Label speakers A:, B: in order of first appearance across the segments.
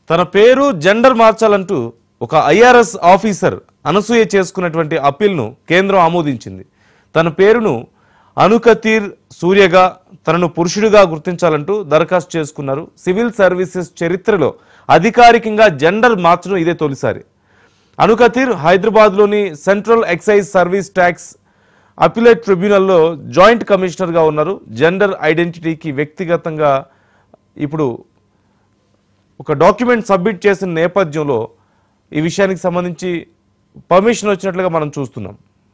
A: తన పేరు జెండర్ మార్చాలంటూ ఒక ఐఆర్ఎస్ ఆఫీసర్ అనసూయ చేసుకున్నటువంటి అప్పీల్ను కేంద్రం ఆమోదించింది. తన పేరును అనుకతీర్ సూర్యగా, తనను పురుషుడిగా గుర్తించాలంటూ దరఖాస్తు చేసుకున్నారు. సివిల్ సర్వీసెస్ చరిత్రలో అధికారికంగా జెండర్ మార్చడం ఇదే తొలిసారి. అనుకతీర్ హైదరాబాద్లోని central excise service tax appellate ట్రిబ్యునల్లో జాయింట్ కమిషనర్గా ఉన్నారు. జెండర్ ఐడెంటిటీకి వ్యక్తిగతంగా ఇప్పుడు ఒక డాక్యుమెంట్ సబ్మిట్ చేసిన నేపథ్యంలో ఈ విషయానికి సంబంధించి పర్మిషన్ వచ్చినట్లుగా మనం చూస్తున్నాం.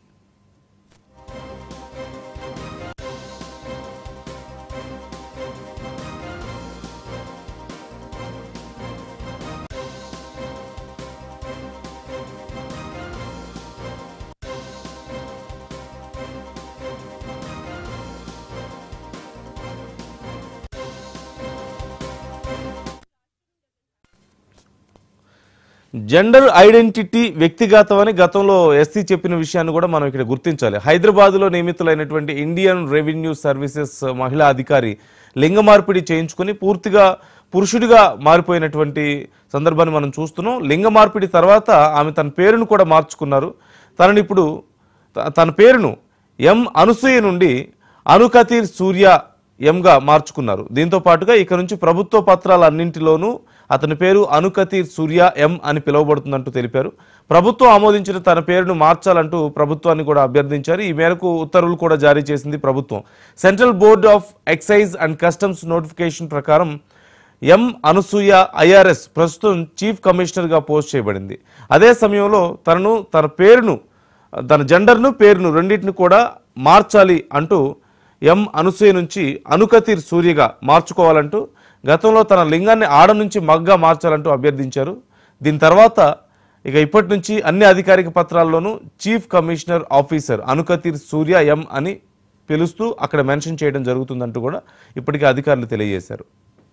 A: జెండర్ ఐడెంటిటీ వ్యక్తిగతమని గతంలో ఎస్సీ చెప్పిన విషయాన్ని కూడా మనం ఇక్కడ గుర్తించాలి. హైదరాబాద్లో నియమితులైనటువంటి ఇండియన్ రెవెన్యూ సర్వీసెస్ మహిళా అధికారి లింగ మార్పిడి చేయించుకొని పూర్తిగా పురుషుడిగా మారిపోయినటువంటి సందర్భాన్ని మనం చూస్తున్నాం. లింగ మార్పిడి తర్వాత ఆమె తన పేరును కూడా మార్చుకున్నారు. ఇప్పుడు తన పేరును ఎం అనసూయ నుండి అనుకతీర్ సూర్య ఎంగా మార్చుకున్నారు. దీంతో పాటుగా ఇక నుంచి ప్రభుత్వ పత్రాలన్నింటిలోనూ అతని పేరు అనుకతీర్ సూర్య ఎం అని పిలువబడుతుందంటూ తెలిపారు. ప్రభుత్వం ఆమోదించిన తన పేరును మార్చాలంటూ ప్రభుత్వాన్ని కూడా అభ్యర్థించారు. ఈ మేరకు ఉత్తర్వులు కూడా జారీ చేసింది ప్రభుత్వం. Central board of excise and customs notification ప్రకారం ఎం అనసూయ ఐఆర్ఎస్ ప్రస్తుతం చీఫ్ కమిషనర్గా పోస్ట్ చేయబడింది. అదే సమయంలో తన జెండర్ను పేరును రెండింటిని కూడా మార్చాలి అంటూ ఎం అనసూయ నుంచి అనుకతీర్ సూర్యగా మార్చుకోవాలంటూ గతంలో తన లింగాన్ని ఆడ నుంచి మగ్గా మార్చాలంటూ అభ్యర్థించారు. దీని తర్వాత ఇప్పటి నుంచి అన్ని అధికారిక పత్రాల్లోనూ chief commissioner officer Anukathir Surya M అని పిలుస్తూ అక్కడ మెన్షన్ చేయడం జరుగుతుందంటూ కూడా ఇప్పటికే అధికారులు తెలియజేశారు.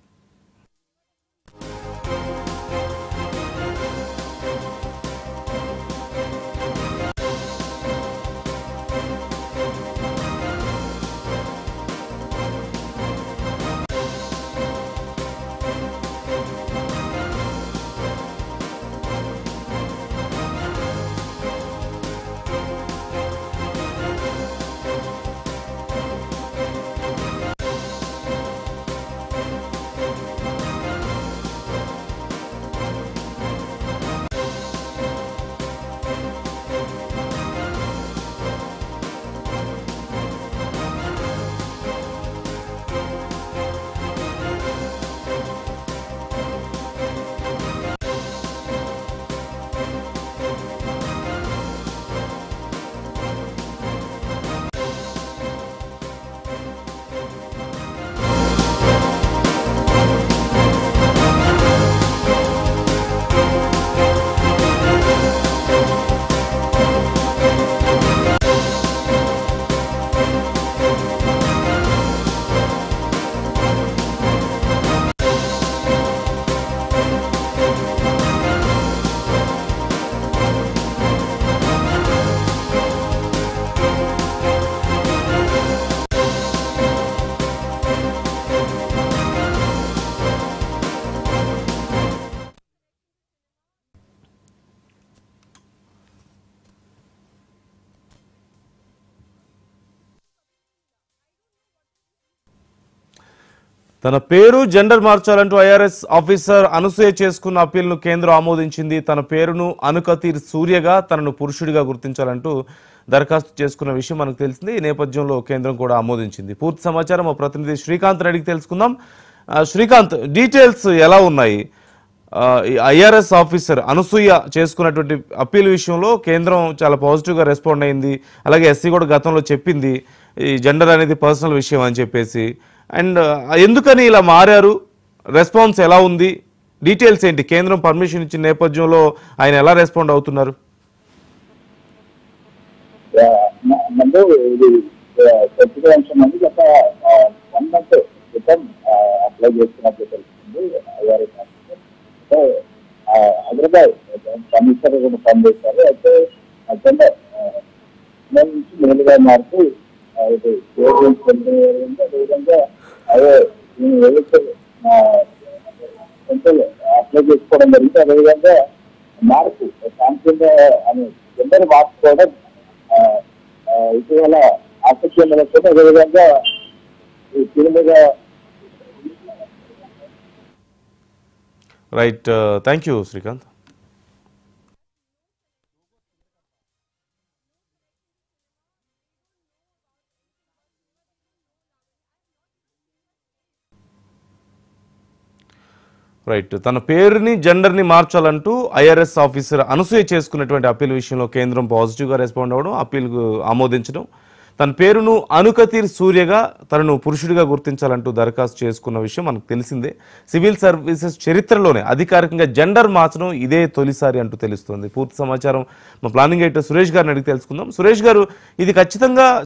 A: తన పేరు జెండర్ మార్చాలంటూ ఐఆర్ఎస్ ఆఫీసర్ అనసూయ చేసుకున్న అప్పీల్ను కేంద్రం ఆమోదించింది. తన పేరును అనుకతీర్ సూర్యగా, తనను పురుషుడిగా గుర్తించాలంటూ దరఖాస్తు చేసుకున్న విషయం మనకు తెలిసింది. ఈ నేపథ్యంలో కేంద్రం కూడా ఆమోదించింది. పూర్తి సమాచారం మా ప్రతినిధి శ్రీకాంత్ రెడ్డికి తెలుసుకుందాం. శ్రీకాంత్, డీటెయిల్స్ ఎలా ఉన్నాయి? ఐఆర్ఎస్ ఆఫీసర్ అనసూయ చేసుకున్నటువంటి అప్పీల్ విషయంలో కేంద్రం చాలా పాజిటివ్గా రెస్పాండ్ అయింది. అలాగే ఎస్సీ కూడా గతంలో చెప్పింది ఈ జెండర్ అనేది పర్సనల్ విషయం అని చెప్పేసి. అండ్ ఎందుకని ఇలా మారారు? రెస్పాన్స్ ఎలా ఉంది? డీటెయిల్స్ ఏంటి? కేంద్రం పర్మిషన్ ఇచ్చిన నేపథ్యంలో ఆయన ఎలా రెస్పాండ్ అవుతున్నారు?
B: అప్లై చేస్తున్నట్లు తెలుస్తుంది. హైదరాబాద్ కమిషనర్ కూడా పనిచేస్తారు. అయితే అక్కడ నుంచి మేలుగా మారుతూ అదేవిధంగా అదే ఏదైతే సెంట్రల్ అప్లై చేసుకోవడం జరిగింది. అదేవిధంగా మార్పు సాంకేతిక అనే జెండర్ మార్పు కూడా ఇటీవల ఆసక్తి నెలకొంది. అదేవిధంగా ఈ Tirumala
A: right, thank you Srikanth. Right, తన పేరుని జెండర్ని మార్చాలంటూ ఐఆర్ఎస్ ఆఫీసర్ అనసూయ చేసుకున్నటువంటి అప్పీల్ విషయంలో కేంద్రం పాజిటివ్గా రెస్పాండ్ అవ్వడం, అప్పీల్కు ఆమోదించడం, తన పేరును అనుకతీర్ సూర్యగా తనను పురుషుడిగా గుర్తించాలంటూ దరఖాస్తు చేసుకున్న విషయం మనకు తెలిసిందే. సివిల్ సర్వీసెస్ చరిత్రలోనే అధికారికంగా జెండర్ మార్చడం ఇదే తొలిసారి అంటూ తెలుస్తోంది. పూర్తి సమాచారం మా ప్లానింగ్ ఎడిటర్ సురేష్ గారిని అడిగి తెలుసుకుందాం. సురేష్ గారు, ఇది ఖచ్చితంగా